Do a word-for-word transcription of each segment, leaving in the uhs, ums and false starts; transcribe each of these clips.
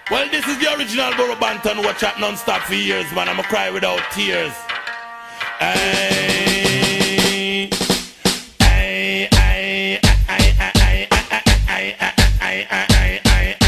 Well, this is the original Burro Banton. Watch out non-stop for years, man. I'ma cry without tears. Ay, ay, ay, ay, ay, ay, ay, ay, ay, ay,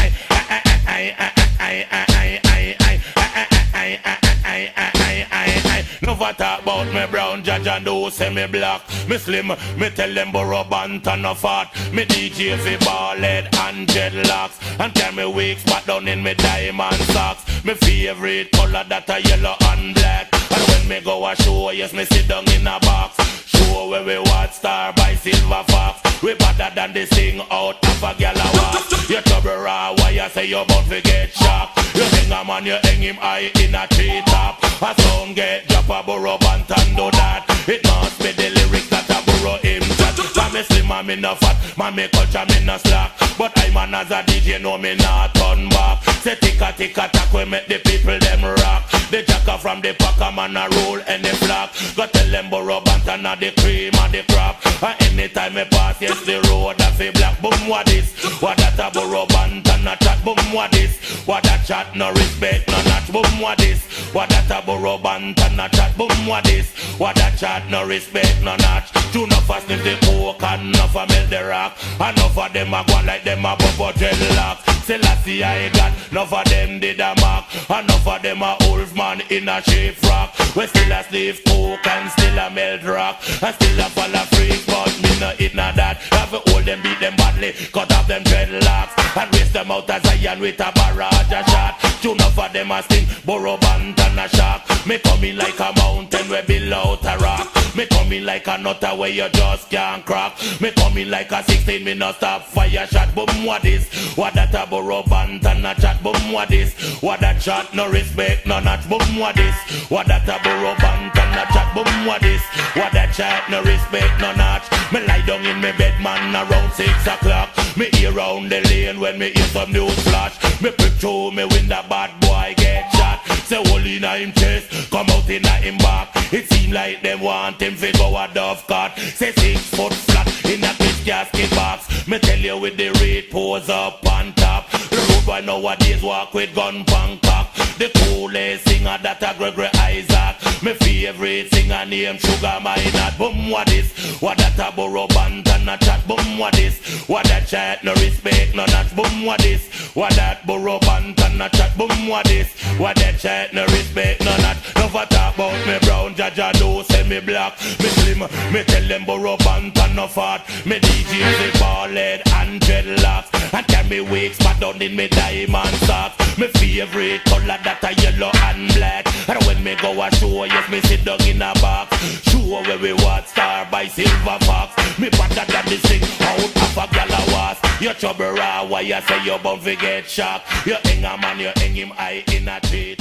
never talk about me brown judge and do say me black. Me slim, me tell them Burro Banton no fat. Me D J fi ball head and dreadlocks, and carry me wigs back down in me diamond socks. Me favorite color that a yellow and black. And when me go a show, yes me sit down in a box. Show where we watch star by Silver Fox. We better than this thing out of a gal a walk. You trouble raw, why you say you bound to get shocked? You hang a man, you hang him high in a tree top. A song get drop a Burro Banton do that. It must be the lyrics that a Burro him chat. Man me slim and me no fat, man me culture me no slack. But I man as a D J know me not turn back. Say ticka ticka tack we make the people them rock. The jacker from the packer man a roll any flock. Go tell them Burro Banton a the cream and the crop. And anytime me pass yes the road a fi black. Boom what this? What that a Burro Banton a chat? Boom what this? What that chat no respect no notch? Boom what this? What that a Burro Banton a chat? Boom what this? What that chat no respect no notch? Two no fast sniff the coke and no for melt the rock. And enough of them a go like them a bubble dreadlock. Selassie I got enough of them did a mark. Enough of them a wolf man in a shape rock. We still a slave coke and still a melt rock. And still a fall a freak but me no it no that. Have to hold them beat them badly, cut off them dreadlocks. And race them out as Zion with a barrage a shot. Two enough of them a sting, Burro Banton a shock. Me coming like a mountain where below a rock. Me coming like a nutter where you just can't crack. Me coming like a sixteen, me no stop fire shot. Boom what this? What that a Burro Banton a chat? Boom what this? What that chat no respect no notch? Boom what this? What that a Burro Banton a chat? Boom what this? What that chat no respect no notch? Me lie down in me bed man around six o'clock. Me hear round the lane when me hear some news flash. Me prick through me window bad boy get shot. Say hole in a him chest, come out in a him back. It seem like them want him fi go a dove cart. Say six foot flat in a pitch casket box. Me tell you with the rate pose up on top. The road boy nowadays walk with gun punk cock. The coolest singer that a Gregory Isaac. Me favorite singer name Sugar Minot. Boom what this? What that a Burro Banton a chat? Boom what this? What that chat no respect no notch? Boom what this? What that Burro Banton a chat? Boom what this? What that chat no respect no notch? Never talk about me brown judge and do say me black. Me slim, me tell them Burro Banton no fat. Me D J say ball head and dreadlocks. And carry me wigs back down in me diamond socks. Me favorite color that a yellow and black. And when me go a show, yes me sit down in a box. Show where we watch star by Silver Fox. Me better than this thing out of a gal a was. You trouble raw, why you say you bound to get shocked? You hang a man, you hang him high in a tree.